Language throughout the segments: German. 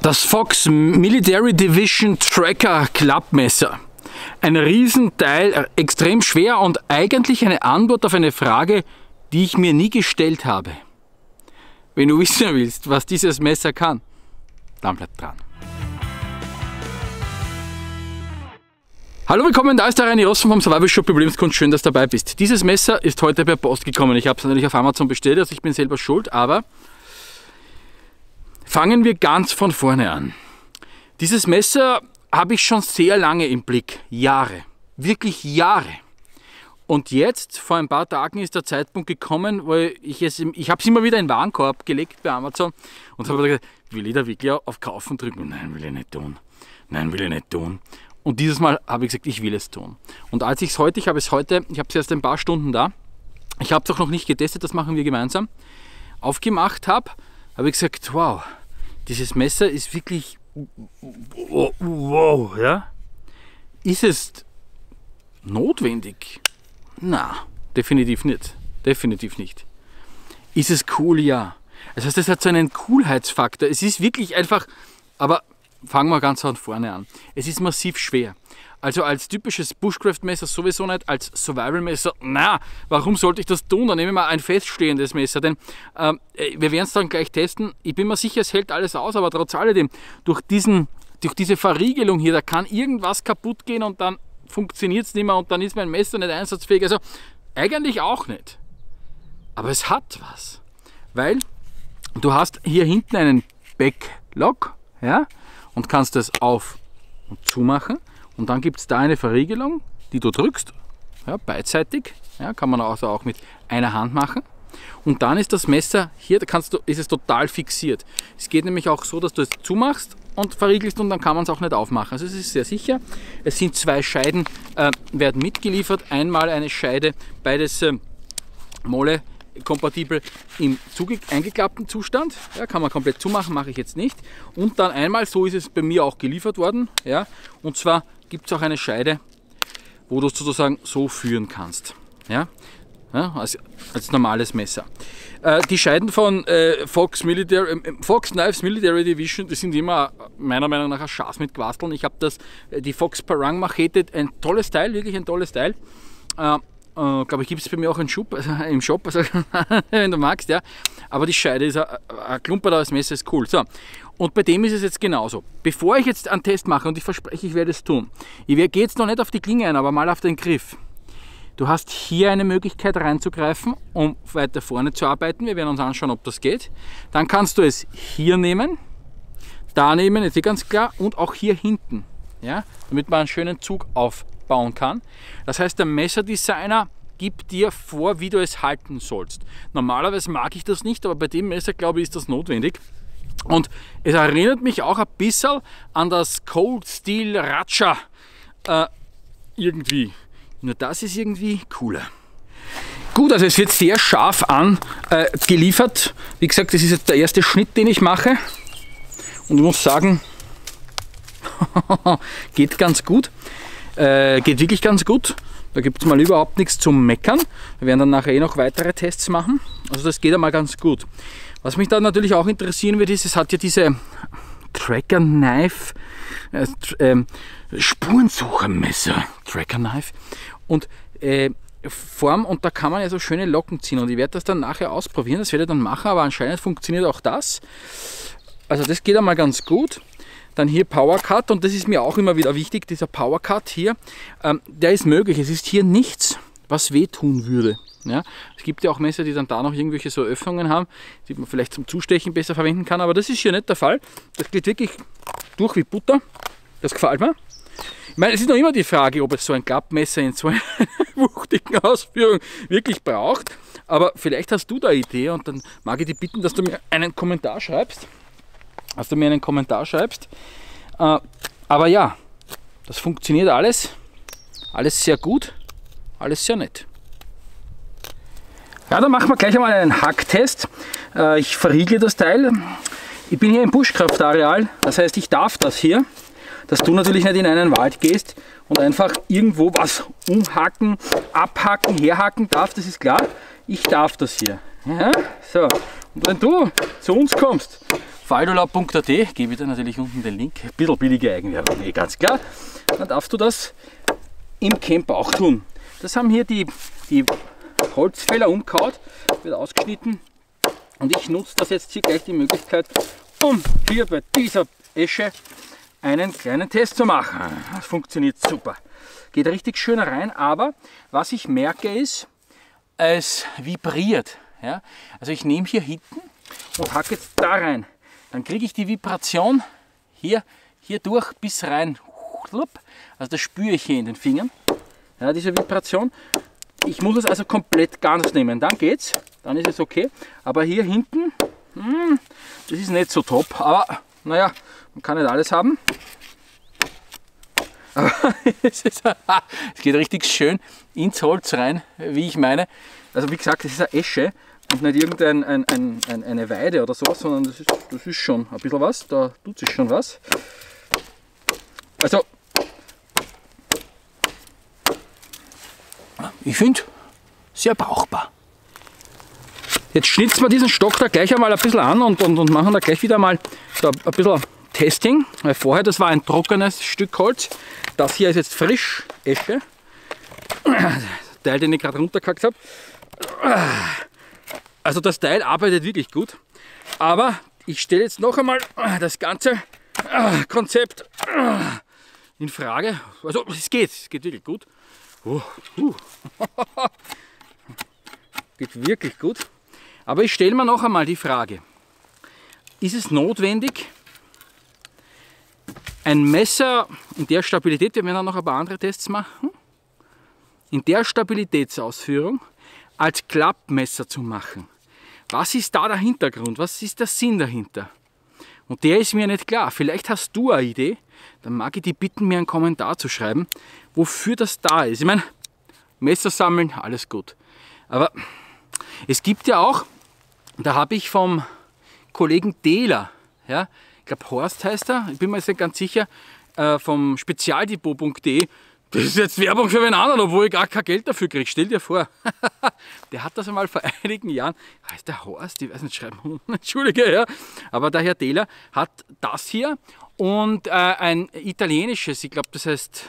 Das Fox Military Division Tracker Klappmesser. Ein Riesenteil, extrem schwer und eigentlich eine Antwort auf eine Frage, die ich mir nie gestellt habe. Wenn du wissen willst, was dieses Messer kann, dann bleib dran. Hallo, willkommen, da ist der Reini Rossen vom Survival Shop Überlebenskunst. Schön, dass du dabei bist. Dieses Messer ist heute per Post gekommen. Ich habe es natürlich auf Amazon bestellt, also ich bin selber schuld, aber fangen wir ganz von vorne an. Dieses Messer habe ich schon sehr lange im Blick. Jahre. Wirklich Jahre. Und jetzt, vor ein paar Tagen, ist der Zeitpunkt gekommen, weil ich habe es immer wieder in den Warenkorb gelegt bei Amazon und habe gesagt, will ich da wirklich auf Kaufen drücken? Nein, will ich nicht tun. Nein, will ich nicht tun. Und dieses Mal habe ich gesagt, ich will es tun. Und als ich habe es erst ein paar Stunden da, ich habe es auch noch nicht getestet, das machen wir gemeinsam, aufgemacht habe ich gesagt, wow, dieses Messer ist wirklich, wow, ja. Ist es notwendig? Na, definitiv nicht. Definitiv nicht. Ist es cool? Ja. Das heißt, es hat so einen Coolheitsfaktor. Es ist wirklich einfach, aber fangen wir ganz von vorne an. Es ist massiv schwer. Also als typisches Bushcraft-Messer sowieso nicht, als Survival-Messer, na, warum sollte ich das tun? Dann nehme ich mal ein feststehendes Messer, denn wir werden es dann gleich testen. Ich bin mir sicher, es hält alles aus, aber trotz alledem, durch diese Verriegelung hier, da kann irgendwas kaputt gehen und dann funktioniert es nicht mehr und dann ist mein Messer nicht einsatzfähig. Also eigentlich auch nicht. Aber es hat was, weil du hast hier hinten einen Backlock, ja, und kannst das auf und zu machen. Und dann gibt es da eine Verriegelung, die du drückst, ja, beidseitig, ja, kann man also auch mit einer Hand machen. Und dann ist das Messer hier, ist es total fixiert. Es geht nämlich auch so, dass du es zumachst und verriegelst und dann kann man es auch nicht aufmachen. Also es ist sehr sicher. Es sind zwei Scheiden, werden mitgeliefert. Einmal eine Scheide, beides Mole kompatibel im eingeklappten Zustand, ja, kann man komplett zumachen, mache ich jetzt nicht. Und dann einmal, so ist es bei mir auch geliefert worden, ja, und zwar gibt es auch eine Scheide, wo du es sozusagen so führen kannst, ja, als normales Messer. Die Scheiden von Fox Knives Military Division, die sind immer meiner Meinung nach ein Schatz mit Quasteln. Ich habe die Fox Parang Machete, ein tolles Teil, wirklich ein tolles Teil. Glaube ich, gibt es bei mir auch im Shop, also, wenn du magst, ja. Aber die Scheide ist ein Klumper, das Messer ist cool. So. Und bei dem ist es jetzt genauso. Bevor ich jetzt einen Test mache, und ich verspreche, ich werde es tun, ich gehe jetzt noch nicht auf die Klinge ein, aber mal auf den Griff. Du hast hier eine Möglichkeit reinzugreifen, um weiter vorne zu arbeiten. Wir werden uns anschauen, ob das geht. Dann kannst du es hier nehmen, da nehmen, jetzt ganz klar, und auch hier hinten, ja, damit man einen schönen Zug aufbauen kann. Das heißt, der Messerdesigner gibt dir vor, wie du es halten sollst. Normalerweise mag ich das nicht, aber bei dem Messer, glaube ich, ist das notwendig. Und es erinnert mich auch ein bisschen an das Cold Steel Racha irgendwie. Nur das ist irgendwie cooler. Gut, also es wird sehr scharf geliefert. Wie gesagt, das ist jetzt der erste Schnitt, den ich mache. Und ich muss sagen, geht ganz gut. Geht wirklich ganz gut. Da gibt es mal überhaupt nichts zum Meckern. Wir werden dann nachher noch weitere Tests machen. Also das geht einmal ganz gut. Was mich dann natürlich auch interessieren wird, ist, es hat ja diese Tracker Knife, Spurensuchermesser, Tracker Knife und Form, und da kann man ja so schöne Locken ziehen und ich werde das dann nachher ausprobieren, das werde ich dann machen, aber anscheinend funktioniert auch das. Also das geht einmal ganz gut. Dann hier Power Cut, und das ist mir auch immer wieder wichtig, dieser Power Cut hier, der ist möglich. Es ist hier nichts, was wehtun würde. Ja? Es gibt ja auch Messer, die dann da noch irgendwelche so Öffnungen haben, die man vielleicht zum Zustechen besser verwenden kann, aber das ist hier nicht der Fall. Das geht wirklich durch wie Butter. Das gefällt mir. Ich meine, es ist noch immer die Frage, ob es so ein Klappmesser in so einer wuchtigen Ausführung wirklich braucht, aber vielleicht hast du da eine Idee und dann mag ich dich bitten, dass du mir einen Kommentar schreibst. Aber ja, das funktioniert alles sehr gut, alles sehr nett. Ja, dann machen wir gleich einmal einen Hacktest. Ich verriegle das Teil. Ich bin hier im Bushcraft-Areal, das heißt, ich darf das hier, dass du natürlich nicht in einen Wald gehst und einfach irgendwo was umhacken, abhacken, herhacken darfst, das ist klar. Ich darf das hier. Ja, so. Und wenn du zu uns kommst, Faldolab.at, gebe ich dir natürlich unten den Link. Ein bisschen billige Eigenwerbung, ganz klar. Dann darfst du das im Camp auch tun. Das haben hier die Holzfäller umgehauen, wird ausgeschnitten. Und ich nutze das jetzt hier gleich die Möglichkeit, um hier bei dieser Esche einen kleinen Test zu machen. Das funktioniert super. Geht richtig schön rein, aber was ich merke ist, es vibriert. Ja? Also ich nehme hier hinten und hacke jetzt da rein. Dann kriege ich die Vibration hier durch bis rein. Also das spüre ich hier in den Fingern, ja, diese Vibration. Ich muss es also komplett ganz nehmen, dann geht's, dann ist es okay. Aber hier hinten, das ist nicht so top, aber naja, man kann nicht alles haben. Aber es geht richtig schön ins Holz rein, wie ich meine. Also wie gesagt, das ist eine Esche und nicht irgendeine Weide oder so, sondern das ist schon ein bisschen was, da tut sich schon was. Also, ich finde, sehr brauchbar. Jetzt schnitzen wir diesen Stock da gleich einmal ein bisschen an und machen da gleich wieder mal so ein bisschen Testing. Weil vorher, das war ein trockenes Stück Holz. Das hier ist jetzt frisch Esche. Der Teil, den ich gerade runtergehackt habe. Also das Teil arbeitet wirklich gut. Aber ich stelle jetzt noch einmal das ganze Konzept in Frage. Also es geht wirklich gut. Geht wirklich gut. Aber ich stelle mir noch einmal die Frage, ist es notwendig, ein Messer in der Stabilität, wir werden dann noch ein paar andere Tests machen, in der Stabilitätsausführung als Klappmesser zu machen? Was ist da der Hintergrund? Was ist der Sinn dahinter? Und der ist mir nicht klar. Vielleicht hast du eine Idee, dann mag ich dich bitten, mir einen Kommentar zu schreiben, wofür das da ist. Ich meine, Messer sammeln, alles gut. Aber es gibt ja auch, da habe ich vom Kollegen Dehler, ja, ich glaube Horst heißt er, ich bin mir jetzt nicht ganz sicher, vom spezialdepot.de, das ist jetzt Werbung für einen anderen, obwohl ich gar kein Geld dafür kriege, stell dir vor. Der hat das einmal vor einigen Jahren, heißt der Horst, ich weiß nicht, schreiben, entschuldige, ja, aber der Herr Dehler hat das hier und ein italienisches, ich glaube das heißt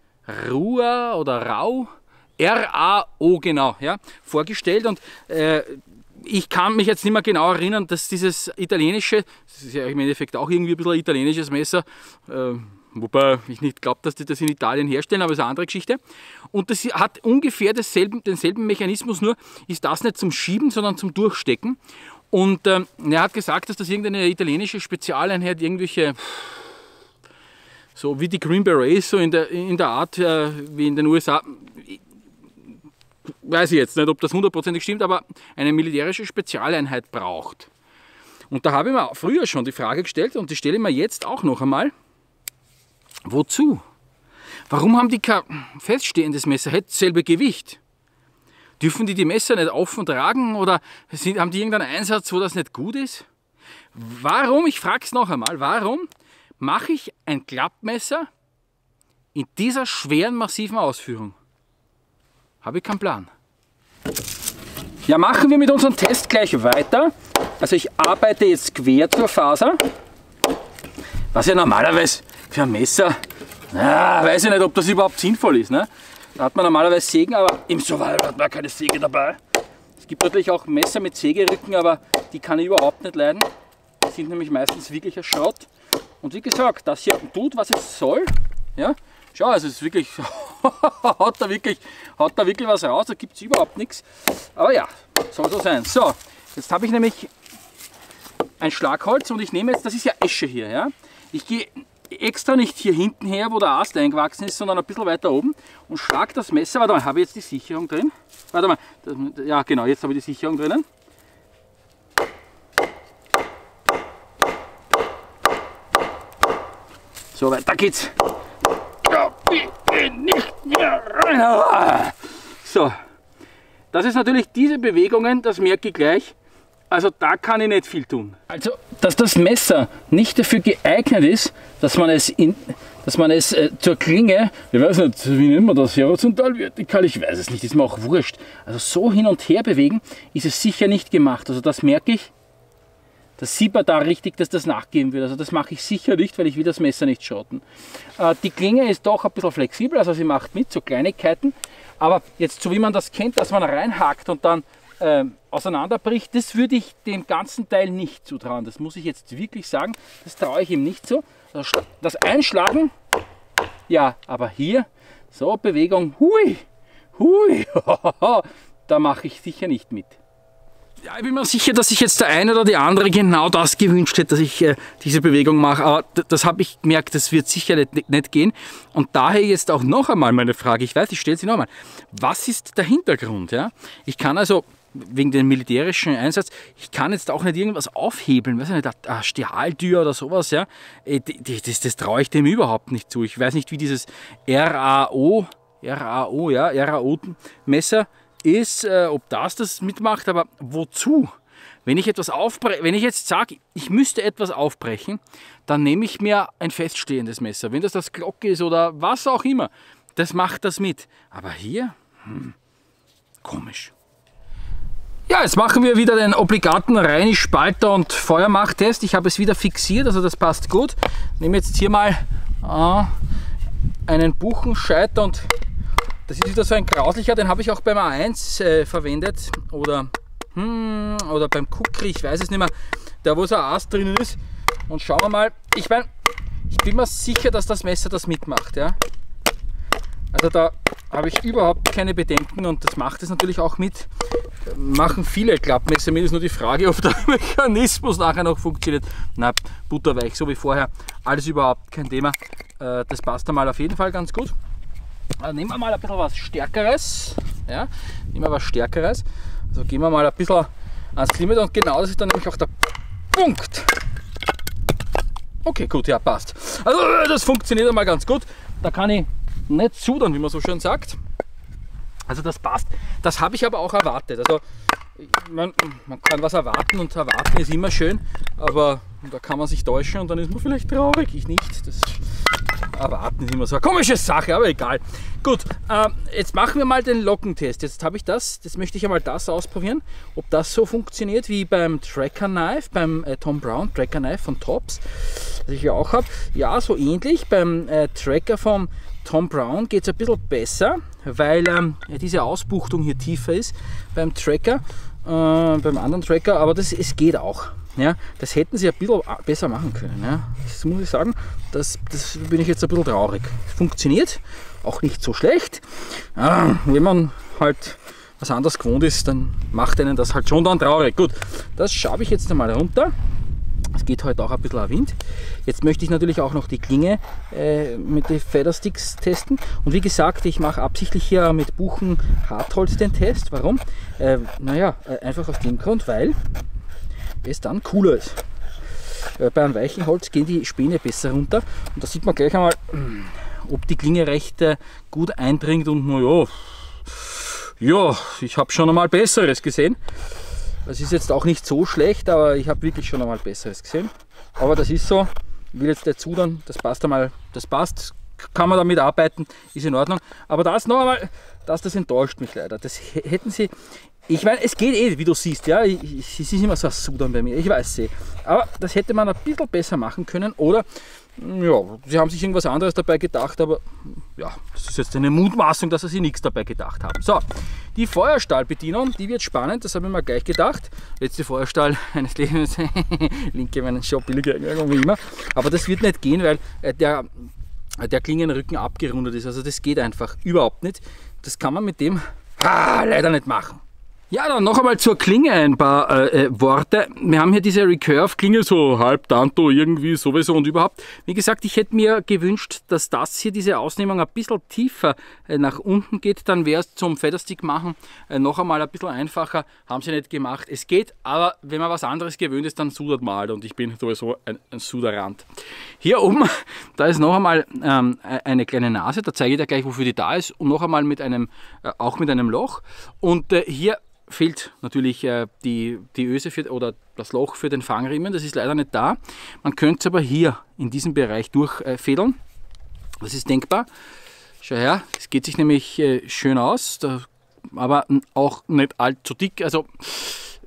Rua oder Rau, R-A-O genau, ja, vorgestellt und ich kann mich jetzt nicht mehr genau erinnern, dass dieses italienische, das ist ja im Endeffekt auch irgendwie ein bisschen ein italienisches Messer, wobei ich nicht glaube, dass die das in Italien herstellen, aber das ist eine andere Geschichte. Und das hat ungefähr denselben Mechanismus, nur ist das nicht zum Schieben, sondern zum Durchstecken. Und er hat gesagt, dass das irgendeine italienische Spezialeinheit, irgendwelche, so wie die Green Berets, so in der Art wie in den USA, weiß ich jetzt nicht, ob das hundertprozentig stimmt, aber eine militärische Spezialeinheit braucht. Und da habe ich mir früher schon die Frage gestellt und die stelle ich mir jetzt auch noch einmal, wozu? Warum haben die kein feststehendes Messer, hätte dasselbe Gewicht? Dürfen die Messer nicht offen tragen oder haben die irgendeinen Einsatz, wo das nicht gut ist? Warum, ich frage es noch einmal, warum mache ich ein Klappmesser in dieser schweren, massiven Ausführung? Habe ich keinen Plan. Ja, machen wir mit unserem Test gleich weiter. Also ich arbeite jetzt quer zur Faser. Was ja normalerweise für ein Messer, weiß ich nicht, ob das überhaupt sinnvoll ist. Ne? Da hat man normalerweise Sägen, aber im Survival hat man keine Säge dabei. Es gibt natürlich auch Messer mit Sägerücken, aber die kann ich überhaupt nicht leiden. Die sind nämlich meistens wirklich ein Schrott. Und wie gesagt, das hier tut, was es soll. Ja? Schau, also es ist wirklich, haut da wirklich was raus, da gibt es überhaupt nichts. Aber ja, soll so sein. So, jetzt habe ich nämlich ein Schlagholz und ich nehme jetzt, das ist ja Esche hier. Ja? Ich gehe extra nicht hier hinten her, wo der Ast eingewachsen ist, sondern ein bisschen weiter oben und schlage das Messer. Warte mal, habe ich jetzt die Sicherung drin? Warte mal, ja genau, jetzt habe ich die Sicherung drinnen. So, weiter geht's. Nicht mehr rein. So, das ist natürlich diese Bewegungen, das merke ich gleich. Also da kann ich nicht viel tun. Also, dass das Messer nicht dafür geeignet ist, dass man es zur Klinge, ich weiß nicht, wie nennt man das, horizontal, vertikal, ich weiß es nicht, ist mir auch wurscht. Also so hin und her bewegen ist es sicher nicht gemacht. Also das merke ich, Das sieht man da richtig, dass das nachgeben wird. Also das mache ich sicher nicht, weil ich will das Messer nicht schrotten. Die Klinge ist doch ein bisschen flexibel, also sie macht mit, so Kleinigkeiten. Aber jetzt, so wie man das kennt, dass man reinhakt und dann auseinanderbricht, das würde ich dem ganzen Teil nicht zutrauen. Das muss ich jetzt wirklich sagen, das traue ich ihm nicht so. Das Einschlagen, ja, aber hier, so Bewegung, hui, hui, da mache ich sicher nicht mit. Ja, ich bin mir sicher, dass sich jetzt der eine oder die andere genau das gewünscht hätte, dass ich diese Bewegung mache, aber das habe ich gemerkt, das wird sicher nicht gehen. Und daher jetzt auch noch einmal meine Frage, ich weiß, ich stelle sie noch einmal, was ist der Hintergrund? Ja? Ich kann also, wegen dem militärischen Einsatz, ich kann jetzt auch nicht irgendwas aufhebeln, weiß ich nicht, eine Stahltür oder sowas, ja? Das traue ich dem überhaupt nicht zu. Ich weiß nicht, wie dieses RAO-Messer ist, ob das mitmacht, aber wozu? Wenn ich etwas aufbreche, wenn ich jetzt sage, ich müsste etwas aufbrechen, dann nehme ich mir ein feststehendes Messer. Wenn das Glock ist oder was auch immer, das macht das mit. Aber hier, komisch. Ja, jetzt machen wir wieder den obligaten Reinisch, Spalter und Feuermach-Test. Ich habe es wieder fixiert, also das passt gut. Ich nehme jetzt hier mal einen Buchenscheiter und das ist wieder so ein grauslicher, den habe ich auch beim A1 verwendet oder beim Kukri, ich weiß es nicht mehr, da wo so ein Ast drinnen ist. Und schauen wir mal, ich bin mir sicher, dass das Messer das mitmacht. Ja? Also da habe ich überhaupt keine Bedenken und das macht es natürlich auch mit. Machen viele Klappmesser mit, ist nur die Frage, ob der Mechanismus nachher noch funktioniert. Na, butterweich, so wie vorher, alles überhaupt kein Thema. Das passt einmal auf jeden Fall ganz gut. Nehmen wir mal ein bisschen was Stärkeres. Ja? Nehmen wir was Stärkeres. Also gehen wir mal ein bisschen ans Limit und genau das ist dann nämlich auch der Punkt. Okay, gut, ja, passt. Also das funktioniert einmal ganz gut. Da kann ich nicht sudern, wie man so schön sagt. Also das passt. Das habe ich aber auch erwartet. Also man kann was erwarten und erwarten ist immer schön, aber da kann man sich täuschen und dann ist man vielleicht traurig. Ich nicht. Das Erwarten ist immer so eine komische Sache, aber egal. Gut, jetzt machen wir mal den Lockentest. Jetzt habe ich das möchte ich einmal das ausprobieren, ob das so funktioniert wie beim Tracker Knife, beim Thom Browne Tracker Knife von Tops, das ich ja auch habe. Ja, so ähnlich. Beim Tracker vom Thom Browne geht es ein bisschen besser, weil diese Ausbuchtung hier tiefer ist beim Tracker, beim anderen Tracker, aber es geht auch. Ja, das hätten sie ein bisschen besser machen können. Ja. Das muss ich sagen, das bin ich jetzt ein bisschen traurig. Funktioniert auch nicht so schlecht. Wenn man halt was anderes gewohnt ist, dann macht einen das halt schon dann traurig. Gut, das schaue ich jetzt einmal runter. Es geht heute auch ein bisschen Wind. Jetzt möchte ich natürlich auch noch die Klinge mit den Feathersticks testen. Und wie gesagt, ich mache absichtlich hier mit Buchen Hartholz den Test. Warum? Naja, einfach aus dem Grund, weil es dann cooler ist. Bei einem weichen Holz gehen die Späne besser runter und da sieht man gleich einmal, ob die Klinge recht gut eindringt und naja, ja, ich habe schon einmal Besseres gesehen. Das ist jetzt auch nicht so schlecht, aber ich habe wirklich schon einmal Besseres gesehen. Aber das ist so, ich will jetzt nicht zudern, das passt einmal, das passt, kann man damit arbeiten, ist in Ordnung. Aber das noch einmal, das enttäuscht mich leider. Das hätten sie. Ich meine, es geht eh, wie du siehst, ja, es ist immer so ein Sudern bei mir, ich weiß eh. Aber das hätte man ein bisschen besser machen können oder, ja, sie haben sich irgendwas anderes dabei gedacht, aber ja, das ist jetzt eine Mutmaßung, dass sie sich nichts dabei gedacht haben. So, die Feuerstahlbedienung, die wird spannend, das habe ich mir gleich gedacht. Letzte Feuerstahl eines Lebens, linke meinen Shop billiger wie immer. Aber das wird nicht gehen, weil der Klingenrücken abgerundet ist, also das geht einfach überhaupt nicht. Das kann man mit dem leider nicht machen. Ja, dann noch einmal zur Klinge ein paar Worte. Wir haben hier diese Recurve-Klinge, so halb Tanto irgendwie sowieso und überhaupt. Wie gesagt, ich hätte mir gewünscht, dass das hier, diese Ausnehmung, ein bisschen tiefer nach unten geht. Dann wäre es zum Featherstick machen noch einmal ein bisschen einfacher. Haben sie nicht gemacht. Es geht, aber wenn man was anderes gewöhnt ist, dann sudert man halt und ich bin sowieso ein Suderrand. Hier oben, da ist noch einmal eine kleine Nase. Da zeige ich dir gleich, wofür die da ist. Und noch einmal mit auch mit einem Loch. Und hier fehlt natürlich die Öse oder das Loch für den Fangriemen, das ist leider nicht da. Man könnte es aber hier in diesem Bereich durchfädeln. Das ist denkbar. Schau her, es geht sich nämlich schön aus, aber auch nicht allzu dick. Also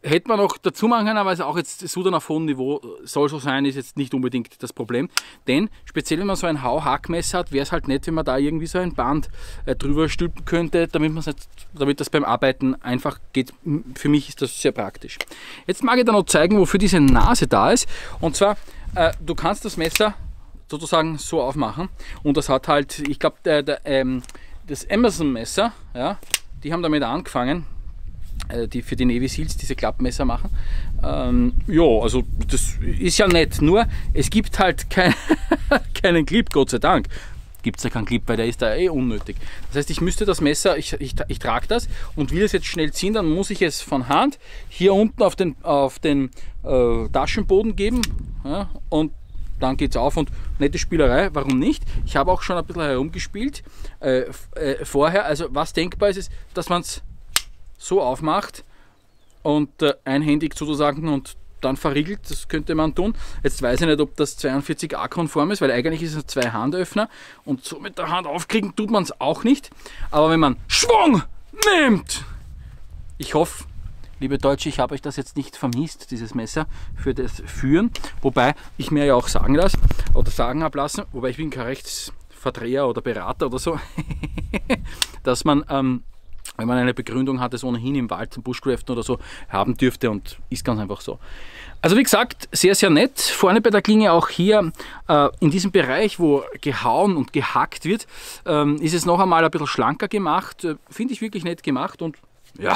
hätte man noch dazu machen können, aber es auch jetzt Sudan auf hohem Niveau soll so sein, ist jetzt nicht unbedingt das Problem. Denn speziell wenn man so ein Hau-Hackmesser hat, wäre es halt nett, wenn man da irgendwie so ein Band drüber stülpen könnte, damit das beim Arbeiten einfach geht. Für mich ist das sehr praktisch. Jetzt mag ich dir noch zeigen, wofür diese Nase da ist. Und zwar, du kannst das Messer sozusagen so aufmachen und das hat halt, ich glaube, das Amazon-Messer, ja, die haben damit angefangen, die für die Navy Seals diese Klappmesser machen. Ja, also das ist ja nett, nur es gibt halt keinen Clip, Gott sei Dank. Gibt es ja keinen Clip, weil der ist da eh unnötig. Das heißt, ich müsste das Messer, ich trage das und will es jetzt schnell ziehen, dann muss ich es von Hand hier unten auf den Taschenboden geben, ja, und dann geht es auf und nette Spielerei, warum nicht? Ich habe auch schon ein bisschen herumgespielt vorher. Also was denkbar ist, dass man es so aufmacht und einhändig sozusagen und dann verriegelt, das könnte man tun. Jetzt weiß ich nicht, ob das 42a konform ist, weil eigentlich ist es ein Zwei-Handöffner und so mit der Hand aufkriegen tut man es auch nicht. Aber wenn man Schwung nimmt, ich hoffe, liebe Deutsche, ich habe euch das jetzt nicht vermisst, dieses Messer für das Führen, wobei ich mir ja auch sagen lasse oder sagen habe lassen, wobei ich bin kein Rechtsverdreher oder Berater oder so, dass man, wenn man eine Begründung hat, es ohnehin im Wald zum Bushcraften oder so haben dürfte und ist ganz einfach so. Also wie gesagt, sehr, sehr nett. Vorne bei der Klinge auch hier in diesem Bereich, wo gehauen und gehackt wird, ist es noch einmal ein bisschen schlanker gemacht. Finde ich wirklich nett gemacht und ja.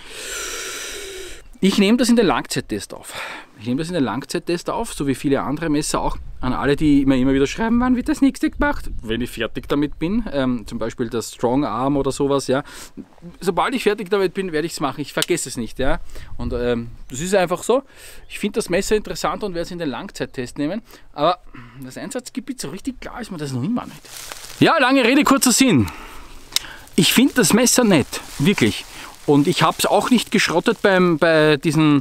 Ich nehme das in den Langzeittest auf. So wie viele andere Messer auch. An alle, die mir immer wieder schreiben, wann wird das nächste gemacht, wenn ich fertig damit bin. Zum Beispiel das Strong Arm oder sowas. Ja. Sobald ich fertig damit bin, werde ich es machen. Ich vergesse es nicht. Ja. Und das ist einfach so. Ich finde das Messer interessant und werde es in den Langzeittest nehmen. Aber das Einsatzgebiet so richtig klar ist mir das noch immer nicht. Ja, lange Rede, kurzer Sinn. Ich finde das Messer nett. Wirklich. Und ich habe es auch nicht geschrottet bei diesen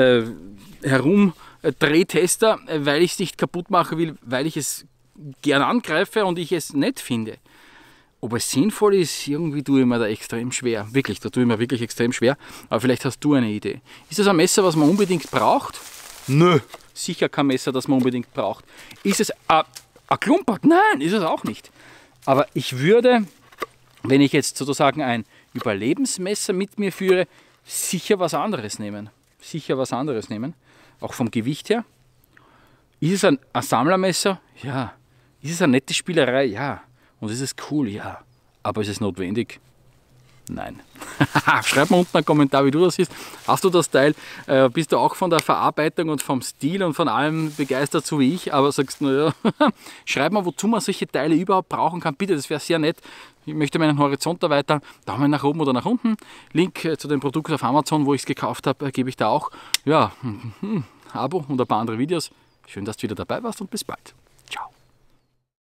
Herumdrehtester, weil ich es nicht kaputt machen will, weil ich es gern angreife und ich es nett finde. Ob es sinnvoll ist, irgendwie tue ich mir da extrem schwer. Wirklich, da tue ich mir wirklich extrem schwer. Aber vielleicht hast du eine Idee. Ist das ein Messer, was man unbedingt braucht? Nö, sicher kein Messer, das man unbedingt braucht. Ist es ein Klumpert? Nein, ist es auch nicht. Aber ich würde, wenn ich jetzt sozusagen ein Überlebensmesser mit mir führe, sicher was anderes nehmen. Auch vom Gewicht her. Ist es ein Sammlermesser? Ja. Ist es eine nette Spielerei? Ja. Und ist es cool? Ja. Aber ist es notwendig? Nein. Schreib mir unten einen Kommentar, wie du das siehst. Hast du das Teil? Bist du auch von der Verarbeitung und vom Stil und von allem begeistert, so wie ich? Aber sagst du, naja, schreib mal, wozu man solche Teile überhaupt brauchen kann. Bitte, das wäre sehr nett. Ich möchte meinen Horizont erweitern. Daumen nach oben oder nach unten. Link zu dem Produkt auf Amazon, wo ich es gekauft habe, gebe ich da auch. Ja, Abo und ein paar andere Videos. Schön, dass du wieder dabei warst und bis bald.